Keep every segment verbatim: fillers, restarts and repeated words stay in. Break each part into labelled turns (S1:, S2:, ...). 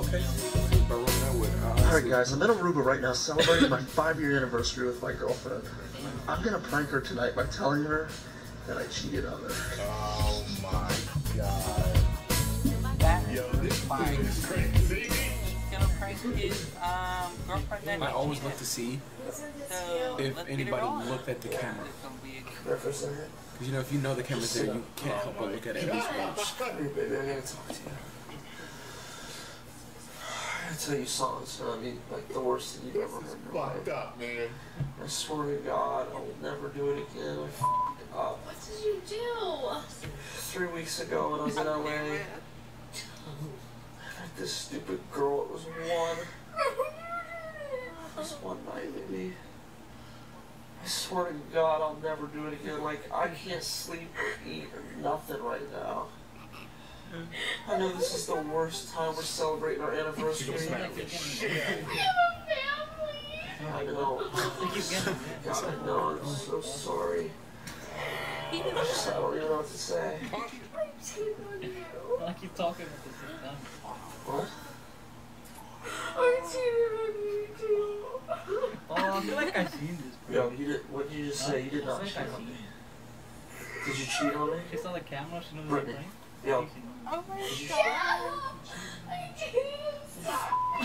S1: Okay. By RomanAtwood.
S2: Alright guys, I'm in Aruba right now celebrating my five-year anniversary with my girlfriend. I'm gonna prank her tonight by telling her that I cheated on her.
S1: Oh my god.
S3: That
S1: Yo, this thing is crazy.
S3: he's gonna prank his um, girlfriend that
S4: I always look to see
S3: so
S4: if anybody looked at the camera.
S2: There for a second.
S4: Because you know, if you know the camera's there, you can't help but look at it at least once.
S2: Hey baby, I gotta talk to you. I gotta tell you songs, I mean, like the worst thing you've ever heard in your life.
S1: Fucked up, man.
S2: I swear to God, I will never do it again. I f***ed up.
S5: What did you do?
S2: Three weeks ago when I was in L A, I met this stupid girl. It was one. It was one night, baby. I swear to God, I'll never do it again. Like, I can't sleep or eat or nothing right now. I know this is the worst time we're celebrating our anniversary.
S5: We have a family.
S2: I know. God, I know. I'm so sorry. I just I don't even know what to say.
S6: I keep talking at the same time.
S2: What?
S5: I cheated on you too.
S6: Oh, I feel like I've seen this.
S2: Yo, you did. What did you just say? You did not
S6: I feel
S2: cheat
S6: like I've
S2: on
S6: seen
S2: me.
S6: it.
S2: Did you cheat on me?
S6: She saw the camera, she knows
S2: Brittany.
S6: the
S2: Yo.
S5: Oh my
S2: Did you
S5: god. I can't stop.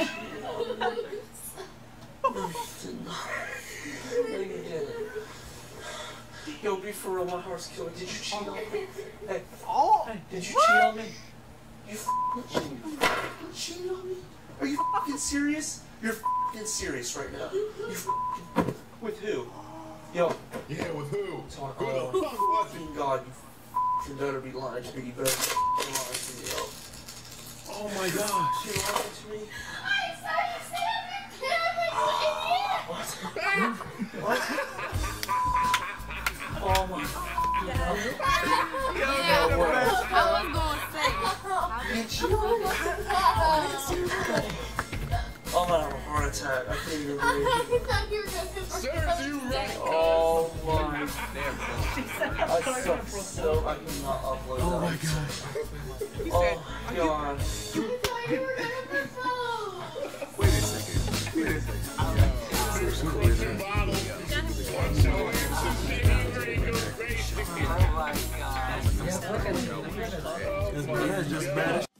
S2: No, you did not. No, you didn't. Yo, be for real. My heart's killing. Did you cheat on me? Hey. Oh. Did you cheat on me? You f***ing cheated. You f***ing cheated on me? Are you f***ing serious? You're f***ing serious right now. You f***ing... With who? Yo.
S1: Yeah, with who?
S2: Talk
S1: Who
S2: oh,
S1: the fuck was it?
S2: fucking God, you f***ing better be lying to me. You better be lying to me, yo.
S4: Oh my gosh.
S2: You lying to me?
S5: I saw you stand up and
S2: What? What? Oh my God.
S5: yeah,
S2: No way.
S5: I was gonna say.
S2: Did you? Oh, I'm gonna have a heart attack. I can't even breathe.
S5: I thought you were gonna
S1: Serves you right.
S2: Oh my. I suck so. I cannot upload that.
S4: Oh my gosh.
S2: Oh God.
S5: I thought you were gonna propose.
S4: Wait a second. Wait a second.
S1: Bottle.
S3: Oh my god.
S4: It's just bad.